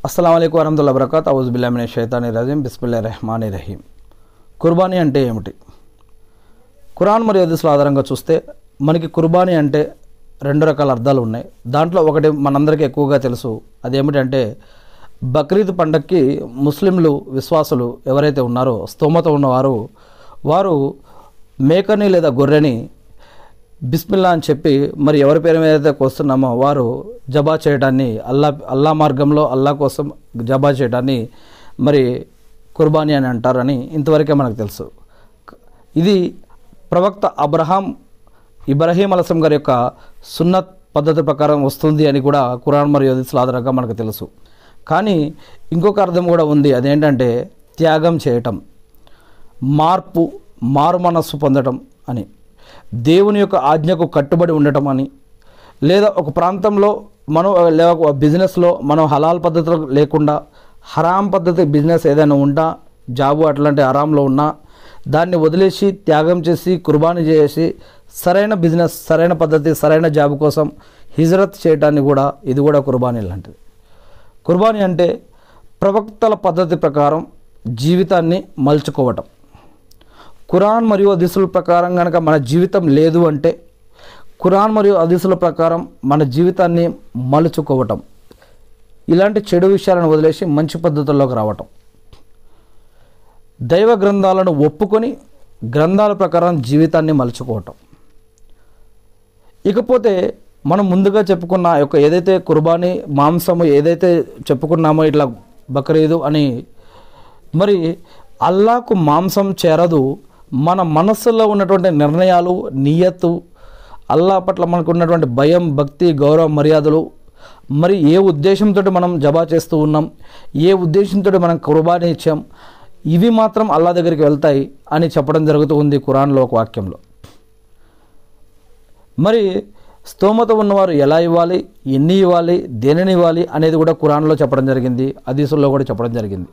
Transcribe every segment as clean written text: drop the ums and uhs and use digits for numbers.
అస్సలాము అలైకుం వరహ్మతుల్లాహి వబరకాతుహు ఔజు బిల్లాహి మినష్ షైతానిర్ రజీమ్ బిస్మిల్లాహిర్ రహ్మానిర్ రహీం. కుర్బానీ అంటే ఏమిటి? ఖురాన్ మరియు హదీసుల ఆధారంగా చూస్తే మనకి కుర్బానీ అంటే రెండు రకాల అర్థాలు ఉన్నాయి. దాంట్లో ఒకటి మనందరికీ ఎక్కువగా తెలుసు, అదేమిటంటే బక్రీద్ పండగకి ముస్లింలు విశ్వాసులు ఎవరైతే ఉన్నారో స్తోమత ఉన్నవారు వారు మేకని లేదా గొర్రెని బిస్మిల్లా అని చెప్పి మరి ఎవరి పేరు మీద అయితే కోస్తున్నామో వారు జబా చేయడాన్ని అల్లా మార్గంలో అల్లా కోసం జబా చేయడాన్ని మరి కుర్బానీ అని అంటారని ఇంతవరకే మనకు తెలుసు. ఇది ప్రవక్త ఇబ్రహీం అలైహిస్సలాం గారి యొక్క సున్నత్ పద్ధతి ప్రకారం వస్తుంది అని కూడా ఖురాన్ మరియు హదీసుల ఆధారంగా మనకు తెలుసు. కానీ ఇంకొక అర్థం కూడా ఉంది, అదేంటంటే త్యాగం చేయటం, మారు మనస్సు పొందటం అని, దేవుని యొక్క ఆజ్ఞకు కట్టుబడి ఉండటం అని, లేదా ఒక ప్రాంతంలో మనం లేదా ఒక బిజినెస్లో మనం హలాల్ పద్ధతిలో లేకుండా హరాం పద్ధతి బిజినెస్ ఏదైనా ఉన్నా, జాబు అట్లాంటి హరాంలో ఉన్నా దాన్ని వదిలేసి త్యాగం చేసి కుర్బానీ చేసి సరైన బిజినెస్, సరైన పద్ధతి, సరైన జాబ్ కోసం హిజ్రత్ చేయడాన్ని కూడా ఇది కూడా కుర్బానీ లాంటిది. కుర్బానీ అంటే ప్రవక్తల పద్ధతి ప్రకారం జీవితాన్ని మలుచుకోవటం. ఖురాన్ మరియు హదీసుల ప్రకారం కనుక మన జీవితం లేదు అంటే ఖురాన్ మరియు హదీసుల ప్రకారం మన జీవితాన్ని మలుచుకోవటం, ఇలాంటి చెడు విషయాలను వదిలేసి మంచి పద్ధతుల్లోకి రావటం, దైవ గ్రంథాలను ఒప్పుకొని గ్రంథాల ప్రకారం జీవితాన్ని మలుచుకోవటం. ఇకపోతే మనం ముందుగా చెప్పుకున్న యొక్క ఏదైతే కుర్బానీ మాంసము ఏదైతే చెప్పుకున్నామో ఇట్లా బక్రీదు అని, మరి అల్లాకు మాంసం చేరదు. మన మనస్సులో ఉన్నటువంటి నిర్ణయాలు, నియత్తు, అల్లా పట్ల మనకు ఉన్నటువంటి భయం, భక్తి, గౌరవ మర్యాదలు, మరి ఏ ఉద్దేశంతో మనం జబా చేస్తూ ఉన్నాం, ఏ ఉద్దేశంతో మనం కుర్బానీ ఇచ్చాం, ఇవి మాత్రం అల్లా దగ్గరికి వెళ్తాయి అని చెప్పడం జరుగుతూ ఉంది ఖురాన్లో ఒక వాక్యంలో. మరి స్తోమత ఉన్నవారు ఎలా ఇవ్వాలి, ఎన్ని ఇవ్వాలి, దేనిని ఇవ్వాలి అనేది కూడా ఖురాన్లో చెప్పడం జరిగింది, హదీసుల్లో కూడా చెప్పడం జరిగింది.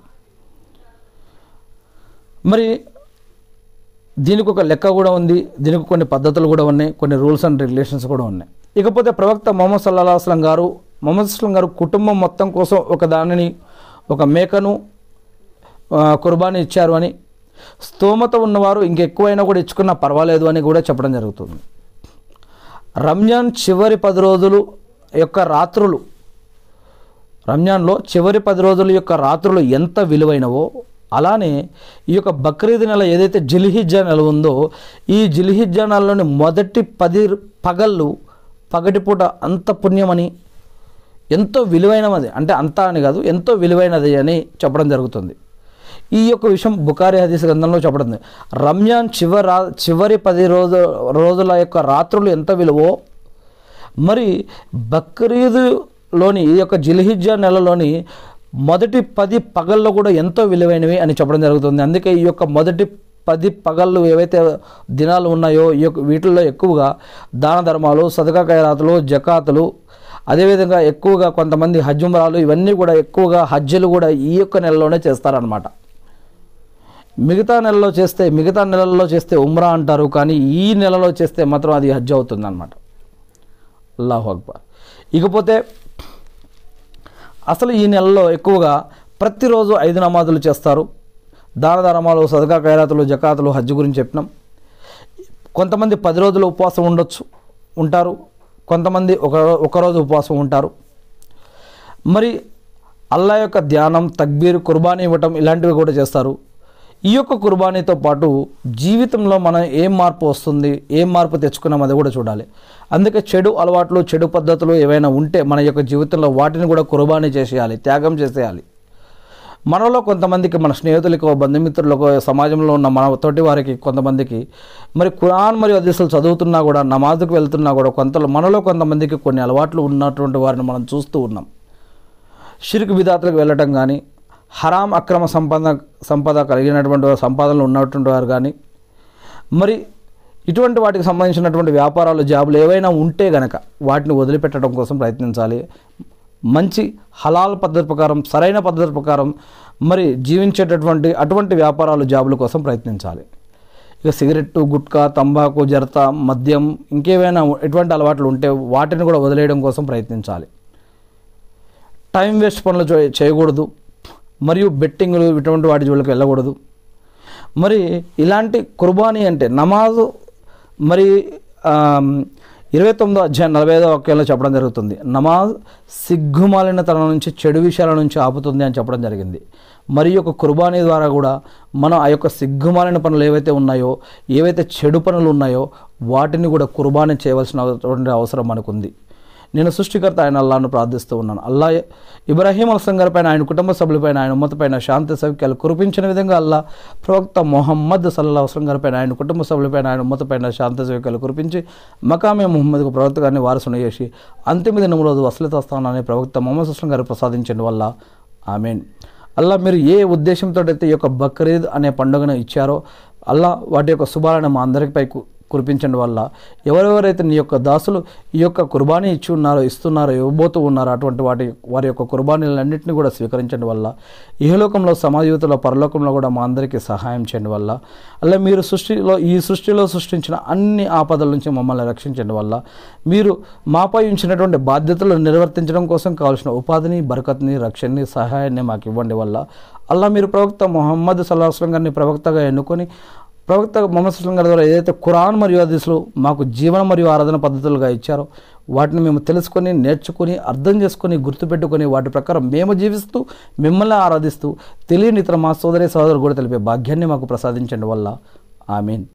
మరి దీనికి ఒక లెక్క కూడా ఉంది, దీనికి కొన్ని పద్ధతులు కూడా ఉన్నాయి, కొన్ని రూల్స్ అండ్ రెగ్యులేషన్స్ కూడా ఉన్నాయి. ఇకపోతే ప్రవక్త ముహమ్మద్ సల్లల్లాహు అలైహి వసల్లం గారు కుటుంబం మొత్తం కోసం ఒక మేకను కుర్బానీ ఇచ్చారు అని, స్తోమత ఉన్నవారు ఇంకెక్కువైనా కూడా ఇచ్చుకున్నా పర్వాలేదు అని కూడా చెప్పడం జరుగుతుంది. రంజాన్ చివరి 10 రోజులు యొక్క రాత్రులు, రంజాన్లో చివరి 10 రోజుల యొక్క రాత్రులు ఎంత విలువైనవో అలానే ఈ యొక్క బక్రీద్ నెల ఏదైతే జిల్హిజ్జా నెల ఉందో ఈ జిల్హిజ్జా నెలలోని మొదటి 10 పగళ్ళు పగటిపూట అంత పుణ్యమని, ఎంతో విలువైనది, అంటే అంతా అని కాదు ఎంతో విలువైనది అని చెప్పడం జరుగుతుంది. ఈ యొక్క విషయం బుఖారీ హదీస్ గ్రంథంలో చెప్పడం. రంజాన్ చివరి 10 రోజుల యొక్క రాత్రులు ఎంత విలువో, మరి బక్రీదులోని ఈ యొక్క జిల్హిజ్జా నెలలోని మొదటి 10 పగళ్ళు కూడా ఎంతో విలువైనవి అని చెప్పడం జరుగుతుంది. అందుకే ఈ యొక్క మొదటి 10 పగళ్ళు ఏవైతే దినాలు ఉన్నాయో వీటిల్లో ఎక్కువగా దాన ధర్మాలు, సదకా ఖైరాతులు, జకాతులు, అదేవిధంగా ఎక్కువగా కొంతమంది హజ్ ఉమ్రాలు, ఇవన్నీ కూడా ఎక్కువగా హజ్జులు కూడా ఈ యొక్క నెలలోనే చేస్తారనమాట. మిగతా నెలల్లో చేస్తే ఉమ్రా అంటారు, కానీ ఈ నెలలో చేస్తే మాత్రం అది హజ్ అవుతుంది అనమాట. అల్లాహు అక్బర్. ఇకపోతే అసలు ఈ నెలలో ఎక్కువగా ప్రతిరోజు 5 నమాజులు చేస్తారు. దాన ధర్మాలు, సదకా ఖైరాతులు, జకాతులు, హజ్ గురించి చెప్పినాం. కొంతమంది 10 రోజులు ఉపవాసం ఉంటారు, కొంతమంది ఒక రోజు ఉపవాసం ఉంటారు. మరి అల్లా యొక్క ధ్యానం, తక్బీర్, కుర్బానీ ఇవ్వటం ఇలాంటివి కూడా చేస్తారు. ఈ యొక్క కుర్బానీతో పాటు జీవితంలో మనం ఏం మార్పు తెచ్చుకున్నాం అది కూడా చూడాలి. అందుకే చెడు అలవాట్లు, చెడు పద్ధతులు ఏవైనా ఉంటే మన యొక్క జీవితంలో వాటిని కూడా కుర్బానీ చేసేయాలి, త్యాగం చేసేయాలి. మనలో కొంతమందికి, మన స్నేహితులకు, బంధుమిత్రులకు, సమాజంలో ఉన్న మన తోటి వారికి కొంతమందికి మరి ఖురాన్ మరియు హదీసులు చదువుతున్నా కూడా, నమాజ్కి వెళ్తున్నా కూడా మనలో కొంతమందికి కొన్ని అలవాట్లు ఉన్నటువంటి వారిని మనం చూస్తూ ఉన్నాం. షిర్క్ బిదాతులకు వెళ్ళటం కానీ, హరాం అక్రమ సంపద కలిగినటువంటి సంపాదనలు ఉన్నటువంటి వారు కానీ, మరి ఇటువంటి వాటికి సంబంధించినటువంటి వ్యాపారాలు, జాబులు ఏవైనా ఉంటే గనక వాటిని వదిలిపెట్టడం కోసం ప్రయత్నించాలి. మంచి హలాల్ పద్ధతి ప్రకారం, సరైన పద్ధతి ప్రకారం మరి జీవించేటటువంటి అటువంటి వ్యాపారాలు, జాబుల కోసం ప్రయత్నించాలి. ఇక సిగరెట్టు, గుట్కా, తంబాకు, జర్తా, మద్యం, ఇంకేమైనా ఎటువంటి అలవాట్లు ఉంటే వాటిని కూడా వదిలేయడం కోసం ప్రయత్నించాలి. టైం వేస్ట్ పనులు చేయకూడదు, మరియు బెట్టింగ్లు ఇటువంటి వాటి జోలికి వెళ్ళకూడదు. మరి ఇలాంటి కుర్బానీ అంటే నమాజు మరి 29వ అధ్యాయం 45వ వాక్యంలో చెప్పడం జరుగుతుంది. నమాజ్ సిగ్గుమాలిన తన నుంచి చెడు విషయాల నుంచి ఆపుతుంది అని చెప్పడం జరిగింది. మరి యొక్క కుర్బానీ ద్వారా కూడా మనం ఆ యొక్క సిగ్గుమాలిన పనులు ఏవైతే ఉన్నాయో, ఏవైతే చెడు పనులు ఉన్నాయో వాటిని కూడా కుర్బానీ చేయవలసిన అవసరం మనకుంది. నేను సృష్టికర్త అయిన అల్లాహ్ను ప్రార్థిస్తూ ఉన్నాను. అల్లాహ్ ఇబ్రాహీం అలైహిస్సలాం గారిపైన, ఆయన కుటుంబ సభ్యులపైన, ఆయన ఉమ్మతపైన శాంతి సౌఖ్యాలు కురిపించిన విధంగా అల్లాహ్ ప్రవక్త ముహమ్మద్ సల్లల్లాహు అలైహి వసల్లం గారిపైన, ఆయన కుటుంబ సభ్యులపైన, ఆయన ఉమ్మతపైన శాంతి సౌఖ్యాలు కురిపించి మకామే ముహమ్మద్కు ప్రవక్త గారిని వారసును చేసి అంతిమ దినం రోజు వసలిత స్థానాన్ని ప్రవక్త ముహమ్మద్ సల్లల్లాహు అలైహి వసల్లం గారికి ప్రసాదించండి వల్ల ఆమీన్. అల్లాహ్ మీరు ఏ ఉద్దేశంతో అయితే ఈ యొక్క బక్రీద్ అనే పండుగను ఇచ్చారో అల్లాహ్ వాటి యొక్క శుభాలను మా అందరిపై కురిపించండి వల్ల ఎవరెవరైతే నీ యొక్క దాసులు ఈ యొక్క కుర్బానీ ఇచ్చి ఉన్నారో, ఇస్తున్నారో, ఇవ్వబోతూ ఉన్నారో అటువంటి వారి యొక్క కుర్బానీలన్నింటినీ కూడా స్వీకరించండి వల్ల ఇహలోకంలో, సమాజీవితంలో, పరలోకంలో కూడా మా అందరికీ సహాయం చేయండి వల్ల అలా మీరు ఈ సృష్టిలో సృష్టించిన అన్ని ఆపదల నుంచి మమ్మల్ని రక్షించండి వల్ల మీరు మాపై ఉంచినటువంటి బాధ్యతలు నిర్వర్తించడం కోసం కావాల్సిన ఉపాధిని, బరకత్ని, రక్షణని, సహాయాన్ని మాకు ఇవ్వండి వల్ల అల్లా మీరు ప్రవక్త ముహమ్మద్ సల్లల్లాహు అలైహి వసల్లం గారిని ప్రవక్తగా ఎన్నుకొని ప్రవక్త ముహమ్మద్ సల్లల్లాహు అలైహి వసల్లం గారి ద్వారా ఏదైతే ఖురాన్ మరియు హదీసులు మాకు జీవన మరియు ఆరాధన పద్ధతులుగా ఇచ్చారో వాటిని మేము తెలుసుకొని, నేర్చుకొని, అర్థం చేసుకొని, గుర్తుపెట్టుకొని వాటి ప్రకారం మేము జీవిస్తూ మిమ్మల్ని ఆరాధిస్తూ తెలియని ఇతర మా సోదరుడు కూడా తెలిపే భాగ్యాన్ని మాకు ప్రసాదించండి వల్ల ఆమీన్.